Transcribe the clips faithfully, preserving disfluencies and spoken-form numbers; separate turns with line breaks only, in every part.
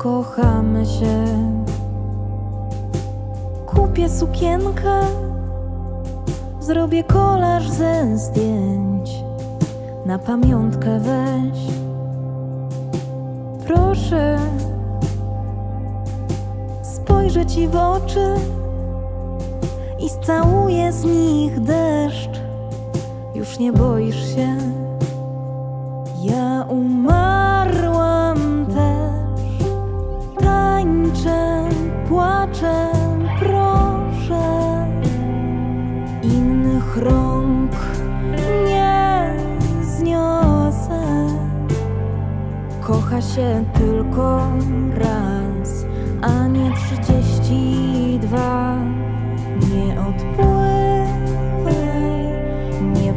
pokochamy się. Kupię sukienkę, zrobię kolaż ze zdjęć, na pamiątkę weź. Proszę, spojrzę ci w oczy i scałuję z nich deszcz. Już nie boisz się? Ja umarłam też. Tańczę, płaczę, proszę. Innych rąk nie zniosę. Kocha się tylko raz, a nie trzydzieści dwa. Nie odpływaj, nie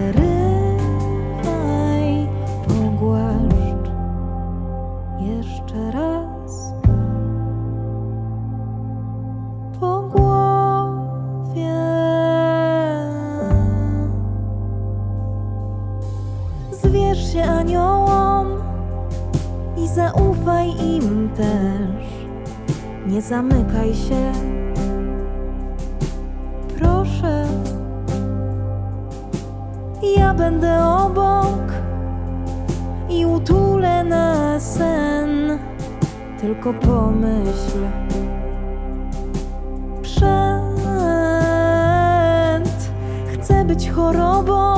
przerywaj, pogłaszcz jeszcze raz po głowie. Zwierz się aniołom i zaufaj im też. Nie zamykaj się, proszę. Ja będę obok i utulę na sen. Tylko pomyśl, przed. Chcę być chorobą,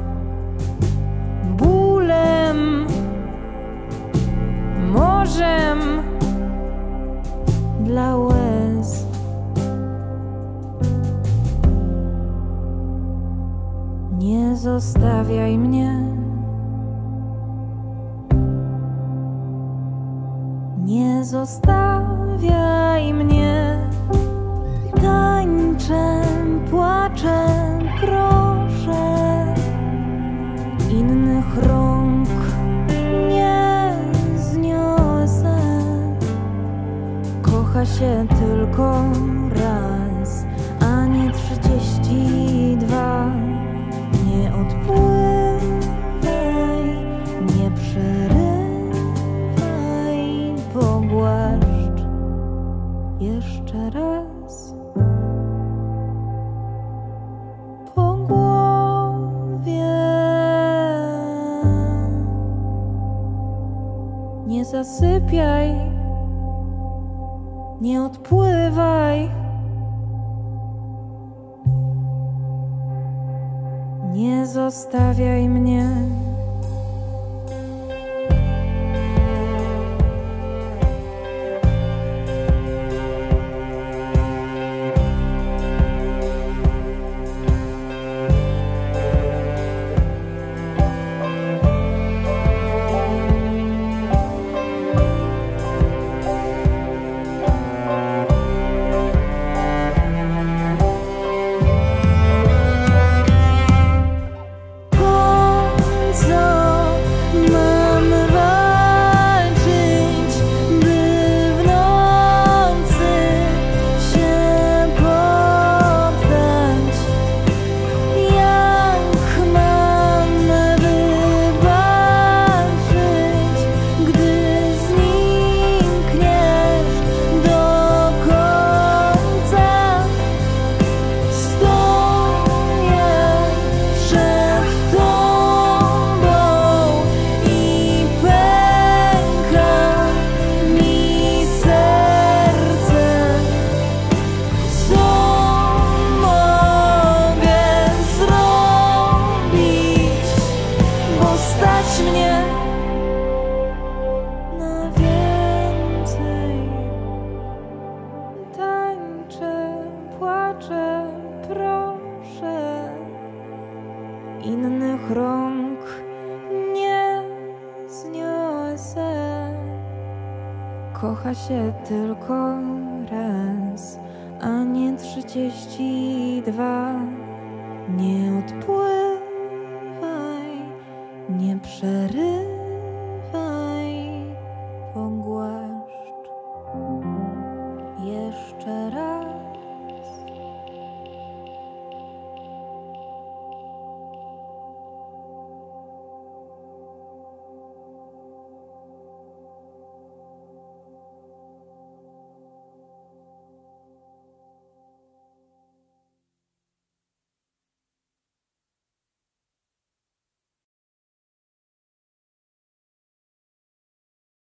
bólem, morzem dla łez. Nie zostawiaj mnie, nie zostawiaj mnie. Tańczę, płaczę, proszę. Innych rąk nie zniosę. Kocha się tylko raz, a nie trzydzieści dwa. Nie odpływaj, nie przerywaj, pogłaszcz jeszcze raz po głowie. Nie zasypiaj, nie odpływaj, nie zostawiaj mnie. Innych rąk nie zniosę. Kocha się tylko raz, a nie trzydzieści dwa. Nie odpływaj, nie przerywaj.